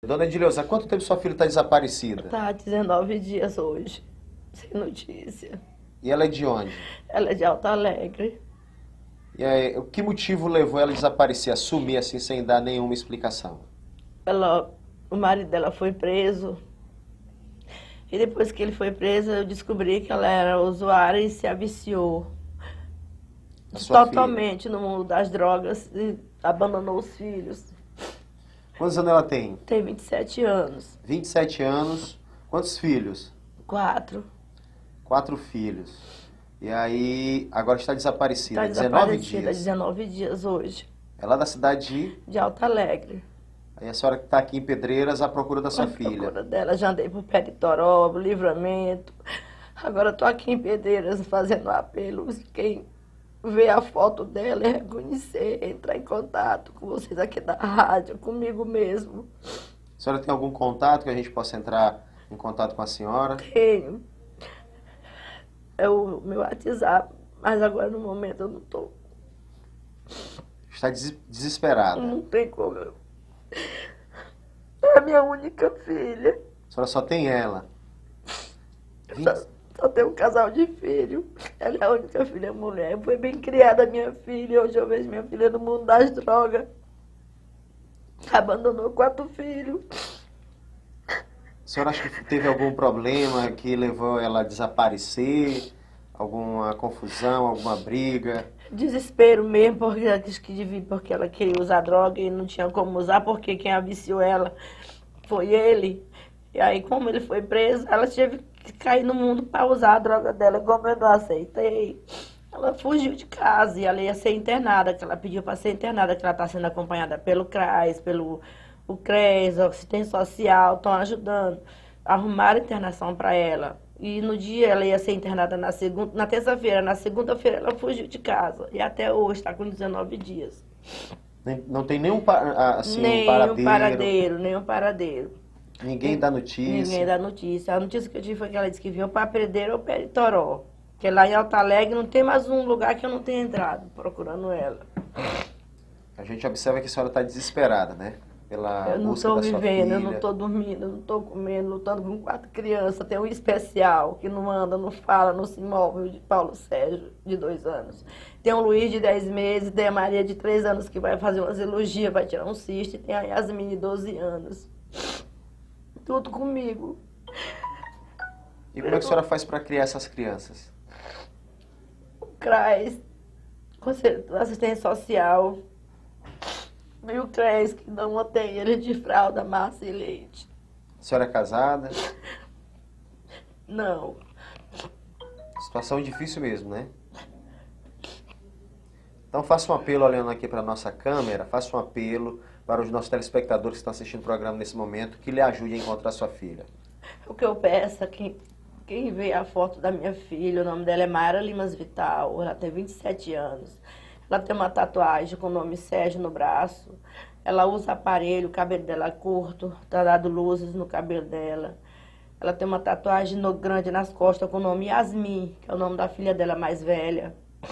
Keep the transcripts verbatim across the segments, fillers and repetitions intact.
Dona Edileuza, há quanto tempo sua filha está desaparecida? Tá dezenove dias hoje, sem notícia. E ela é de onde? Ela é de Alto Alegre. E aí, o que motivo levou ela a desaparecer, a sumir assim, sem dar nenhuma explicação? Ela, o marido dela foi preso. E depois que ele foi preso, eu descobri que ela era usuária e se aviciou A sua totalmente no mundo das drogas e abandonou os filhos. Quantos anos ela tem? Tem vinte e sete anos. vinte e sete anos. Quantos filhos? Quatro. Quatro filhos. E aí, agora está desaparecida. Está dezenove desaparecida, dias. dezenove dias hoje. Ela é da cidade de... De Alto Alegre. Aí a senhora que está aqui em Pedreiras à procura da sua À filha. procura dela, já andei por Peritoró, Livramento. Agora estou aqui em Pedreiras fazendo apelo. Quem vê a foto dela e reconhecer, entrar em contato com vocês aqui da rádio, comigo mesmo. A senhora tem algum contato que a gente possa entrar em contato com a senhora? Tenho. É o meu WhatsApp, mas agora no momento eu não estou. Está des- desesperada. Não tem como. eu- É a minha única filha. A senhora só tem ela. Vinte- Só, só tenho um casal de filho. Ela é a única filha mulher. Foi bem criada a minha filha. Hoje eu vejo minha filha no mundo das drogas. Abandonou quatro filhos. A senhora acha que teve algum problema que levou ela a desaparecer? Alguma confusão, alguma briga? Desespero mesmo, porque ela disse que devia, porque ela queria usar droga e não tinha como usar, porque quem a viciou ela foi ele. E aí, como ele foi preso, ela teve que cair no mundo para usar a droga dela. Como eu não aceitei, ela fugiu de casa e ela ia ser internada, que ela pediu para ser internada, que ela está sendo acompanhada pelo CRAS, pelo o CRES, o assistente social, estão ajudando a arrumar a internação para ela. E no dia ela ia ser internada na segunda, na terça-feira, na segunda-feira ela fugiu de casa. E até hoje está com dezenove dias. Nem- Não tem nenhum pa- assim, um Nem paradeiro, um paradeiro, nem um paradeiro. ninguém dá notícia. Ninguém dá notícia. A notícia que eu tive foi que ela disse que vinha para Pedreira ou Peritoró. Que lá em Alto Alegre não tem mais um lugar que eu não tenha entrado procurando ela. A gente observa que a senhora está desesperada, né? Pela Eu não busca estou da sua vivendo, eu filha. não estou dormindo, eu não estou comendo, lutando com quatro crianças. Tem um especial que não anda, não fala, não se move, o de Paulo Sérgio, de dois anos. Tem o Luiz, de dez meses, tem a Maria, de três anos, que vai fazer uma cirurgia, vai tirar um cisto, e tem a Yasmin, de doze anos. Tudo comigo. E como é que a senhora faz para criar essas crianças? O CRAS, Conselho de Assistência Social, e o CRES, que não mantém ele de fralda, massa e leite. A senhora é casada? Não. Situação difícil mesmo, né? Então faça um apelo olhando aqui para a nossa câmera, faça um apelo para os nossos telespectadores que estão assistindo o programa nesse momento, que lhe ajude a encontrar sua filha. O que eu peço é que quem vê a foto da minha filha, o nome dela é Mayra Limas Vital, ela tem vinte e sete anos. Ela tem uma tatuagem com o nome Sérgio no braço. Ela usa aparelho, o cabelo dela é curto, tá dado luzes no cabelo dela. Ela tem uma tatuagem no, grande nas costas com o nome Yasmin, que é o nome da filha dela mais velha.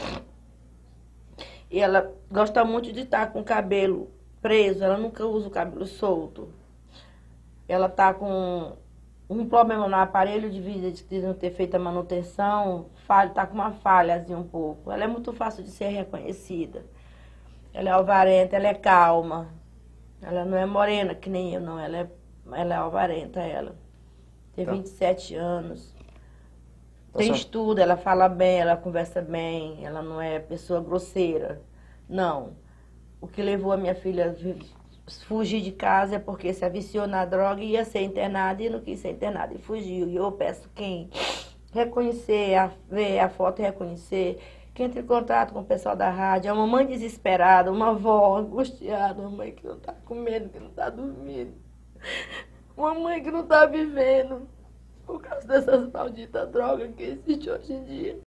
E ela gosta muito de estar com o cabelo preso, ela nunca usa o cabelo solto. Ela tá com um problema no aparelho de vida, de não ter feito a manutenção, falha, tá com uma falhazinha um pouco. Ela é muito fácil de ser reconhecida. Ela é alvarenta, ela é calma. Ela não é morena que nem eu, não. Ela é, ela é alvarenta, ela. Tem Tá. vinte e sete anos. Então, Tem senhora- estudo, ela fala bem, ela conversa bem, ela não é pessoa grosseira. Não. O que levou a minha filha a fugir de casa é porque se aviciou na droga e ia ser internada e não quis ser internada e fugiu. E eu peço quem reconhecer, a, ver a foto e reconhecer, que entre em contato com o pessoal da rádio. É uma mãe desesperada, uma avó angustiada, uma mãe que não está comendo, que não está dormindo. Uma mãe que não está vivendo por causa dessas malditas drogas que existem hoje em dia.